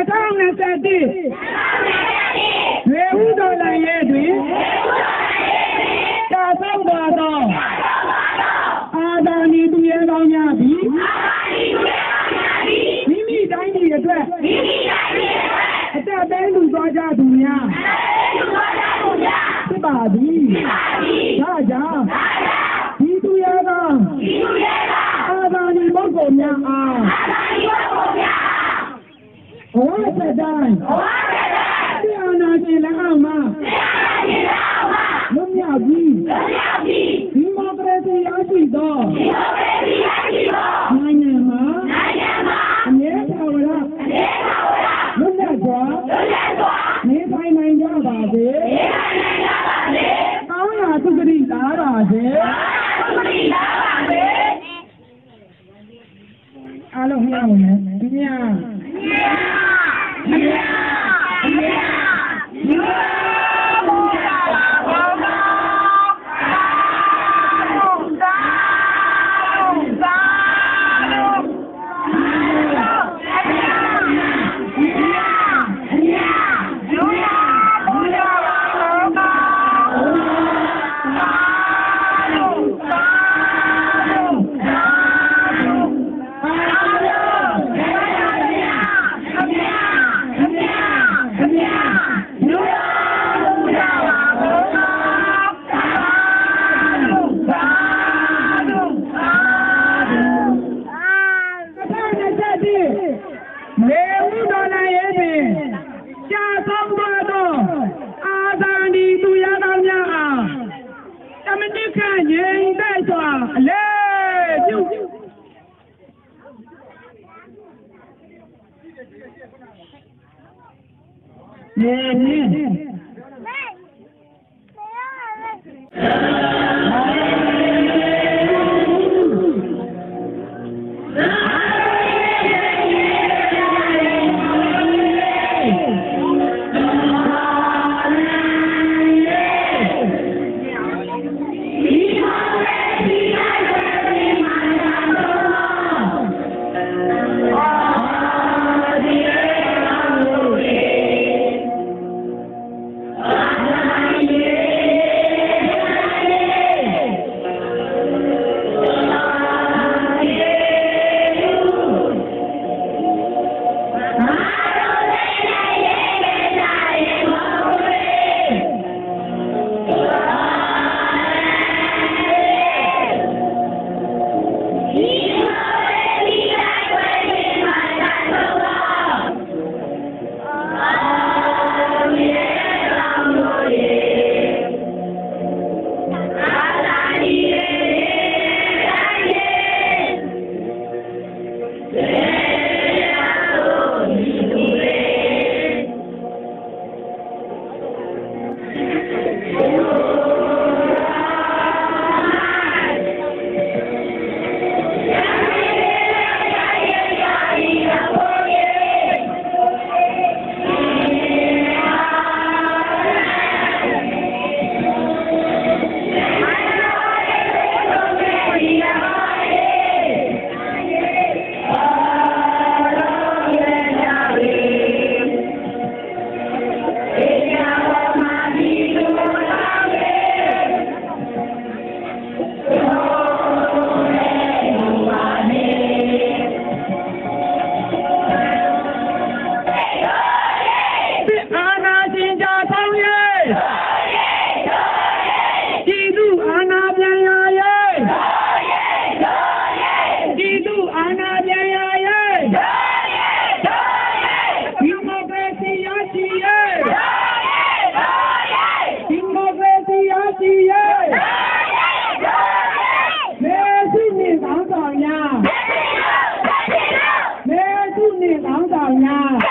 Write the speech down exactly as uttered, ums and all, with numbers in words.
thousand seventeen ရေဦးတော်လိုင်းရဲ့တွင်ကြာဆုံးသွားသောအာသာနီသူရဲကောင်းများသည်မိမိတိုင်းပြည်အတွက်အသက်ပေးလူသွားကြသူများဖြစ်ပါသည်ဒါကြောင့်ဒီသူရဲကောင်းအာသာနီပုဂ္ဂိုလ်များအားဘဝသက်တိုင်းတရားနာကျင်လက်အောက်မှာလွတ်မြောက်ပြီးဒီမိုကရေစီရရှိသောနိုင်ငံမှာအမြဲတမ်းလွတ်လပ်စွာနေထိုင်နိုင်ကြပါစေကောင်းရာသုခတိလာပါစေအားလုံးမြတ်ဝင်မယ်ဒီမြတ် Now